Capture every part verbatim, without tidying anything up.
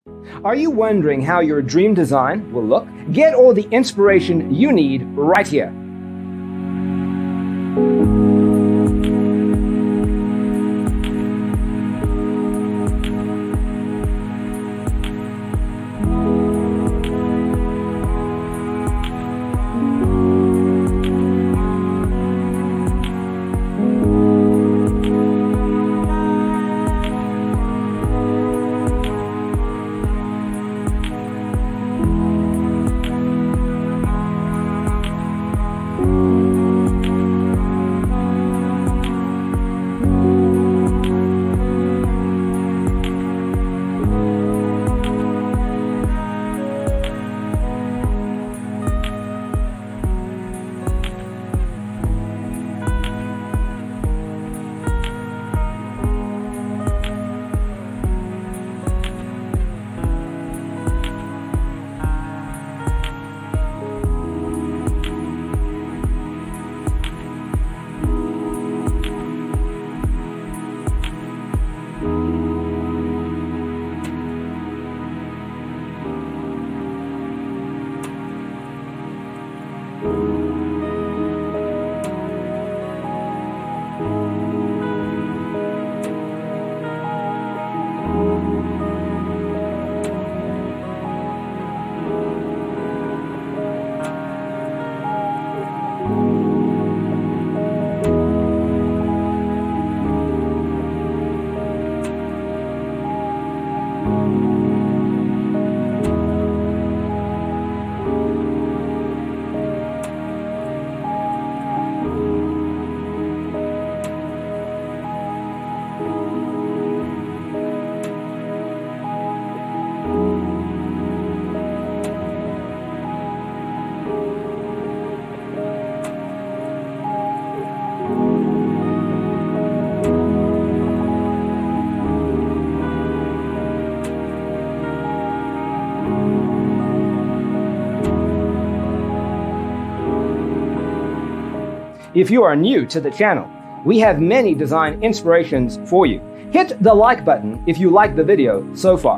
Are you wondering how your dream design will look? Get all the inspiration you need right here. If you are new to the channel, we have many design inspirations for you. Hit the like button if you like the video so far.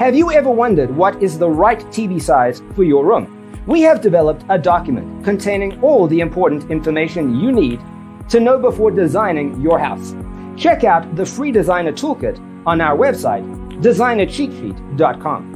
Have you ever wondered what is the right T V size for your room? We have developed a document containing all the important information you need to know before designing your house. Check out the free designer toolkit on our website, designer cheat sheet dot com.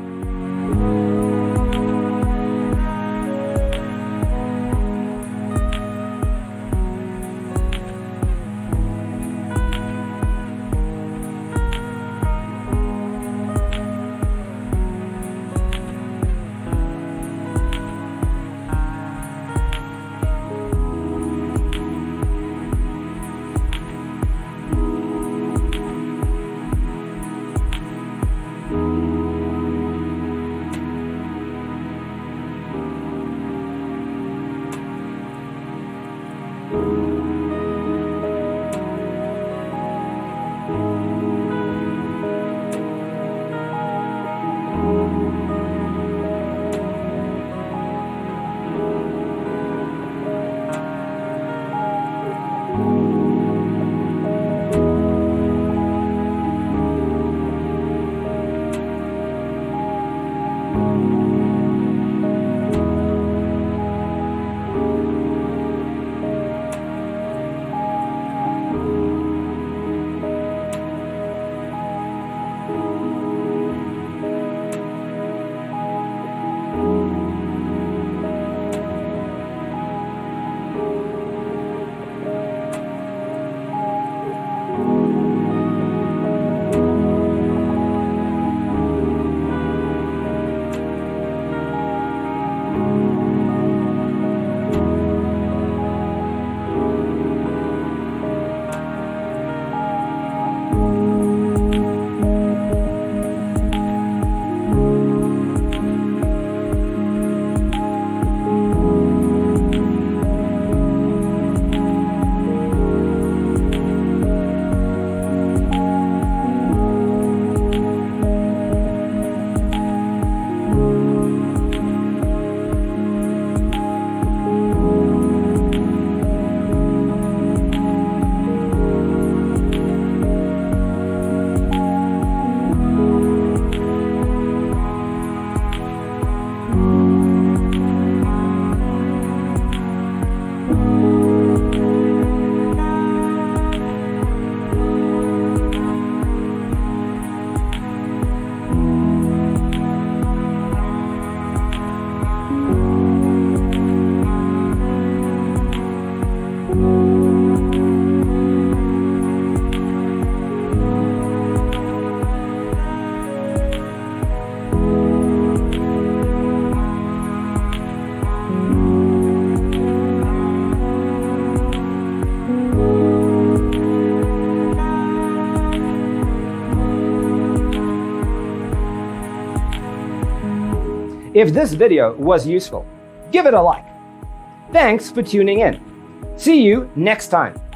If this video was useful, give it a like. Thanks for tuning in. See you next time.